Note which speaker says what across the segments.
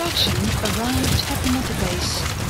Speaker 1: Extraction arrived at the mother base.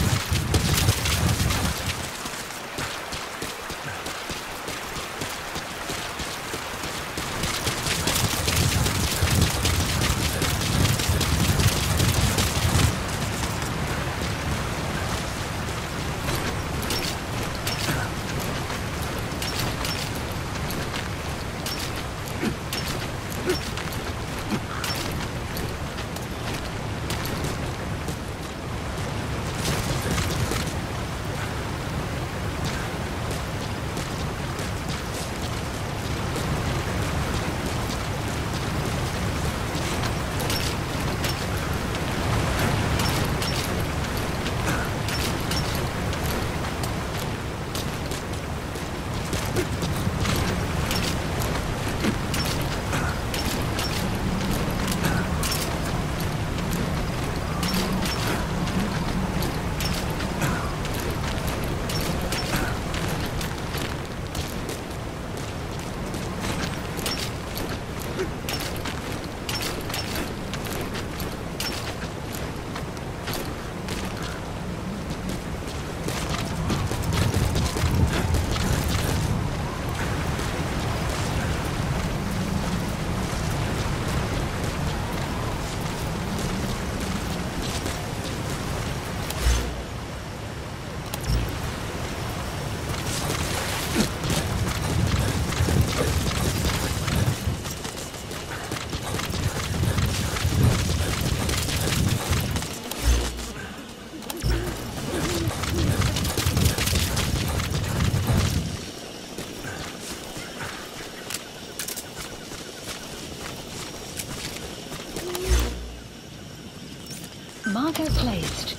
Speaker 1: Marker placed.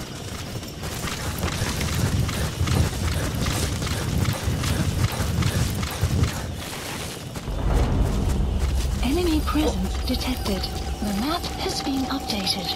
Speaker 1: Enemy presence detected. The map has been updated.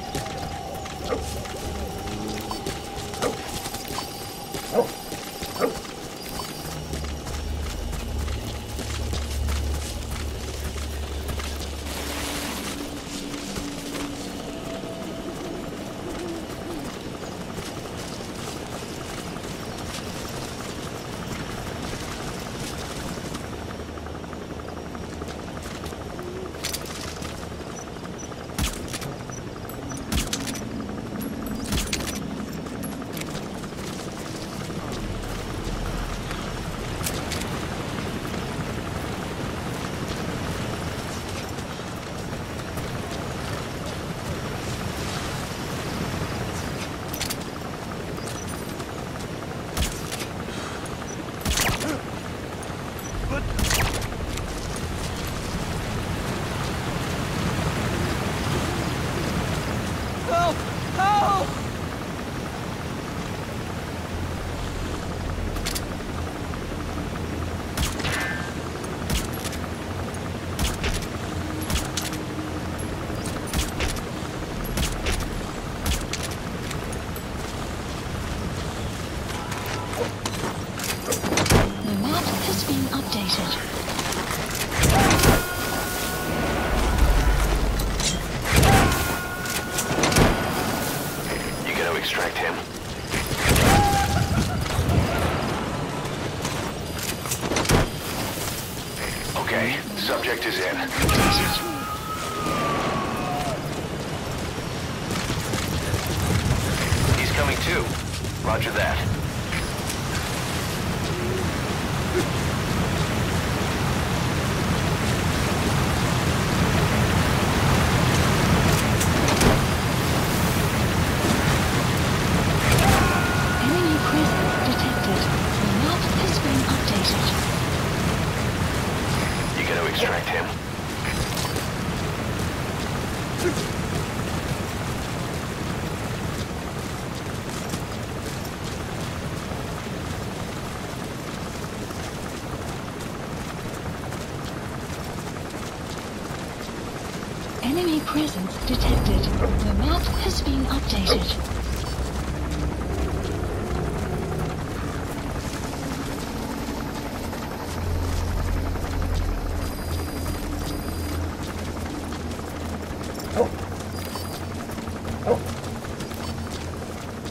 Speaker 2: Extract him. Okay, subject is in. He's coming too. Roger that. Extract him.
Speaker 1: Enemy presence detected. The map has been updated.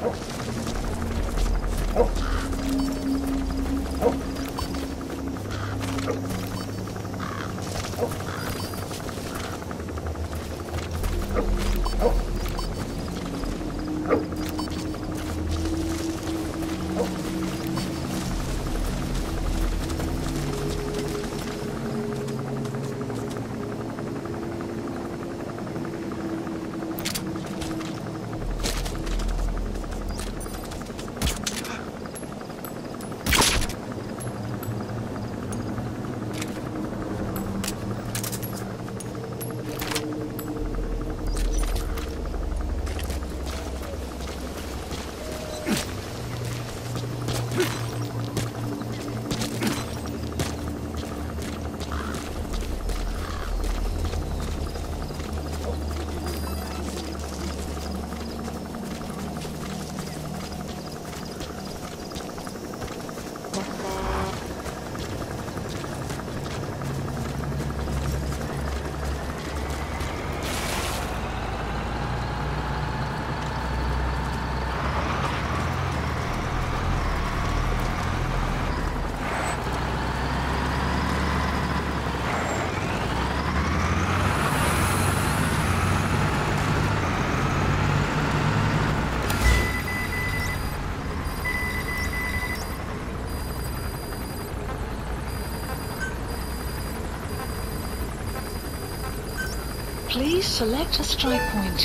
Speaker 1: Please select a strike point.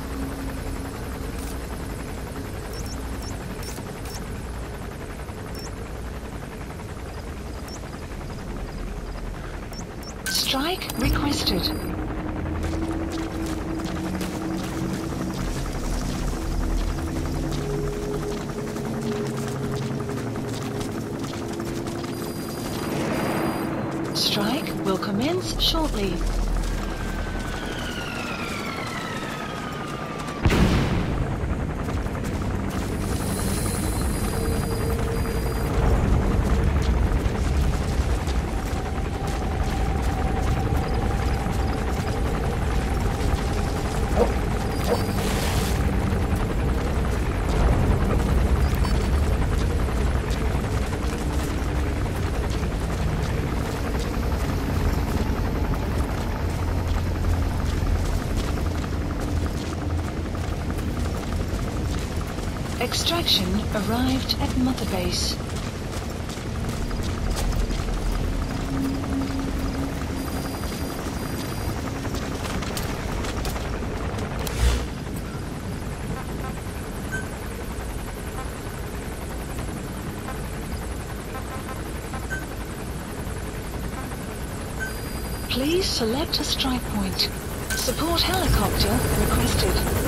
Speaker 1: Strike requested. Strike will commence shortly. Extraction arrived at Mother Base. Please select a strike point. Support helicopter requested.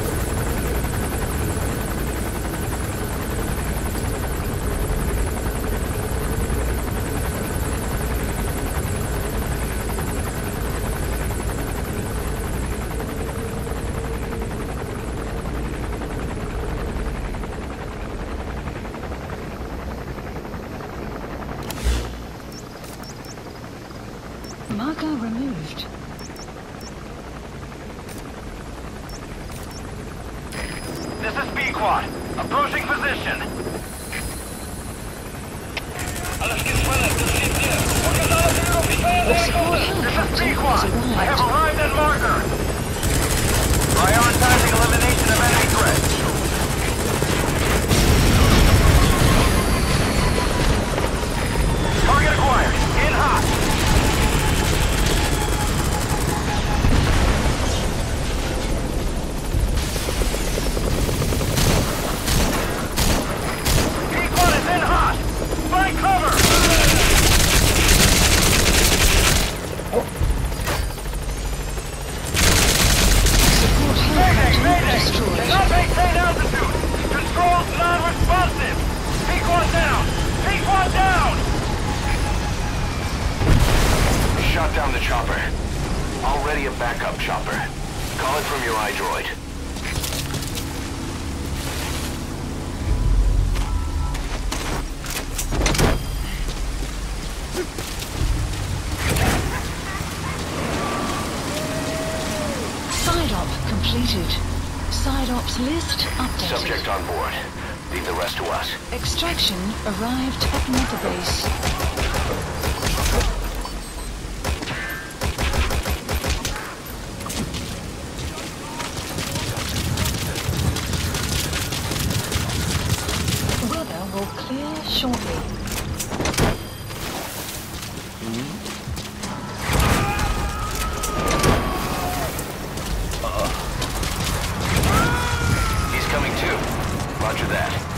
Speaker 1: Marker removed.
Speaker 2: This is B-Quad. Approaching position. This is B-Quad. I have arrived at marker. Prioritizing elimination of enemy threats. Target acquired. In hot. Shot down the chopper. Already a backup chopper. Call it from your iDroid.
Speaker 1: Side op completed. Side Ops list updated.
Speaker 2: Subject on board. Leave the rest to us.
Speaker 1: Extraction arrived at Mother Base. Weather will clear shortly.
Speaker 2: He's coming too. Roger that.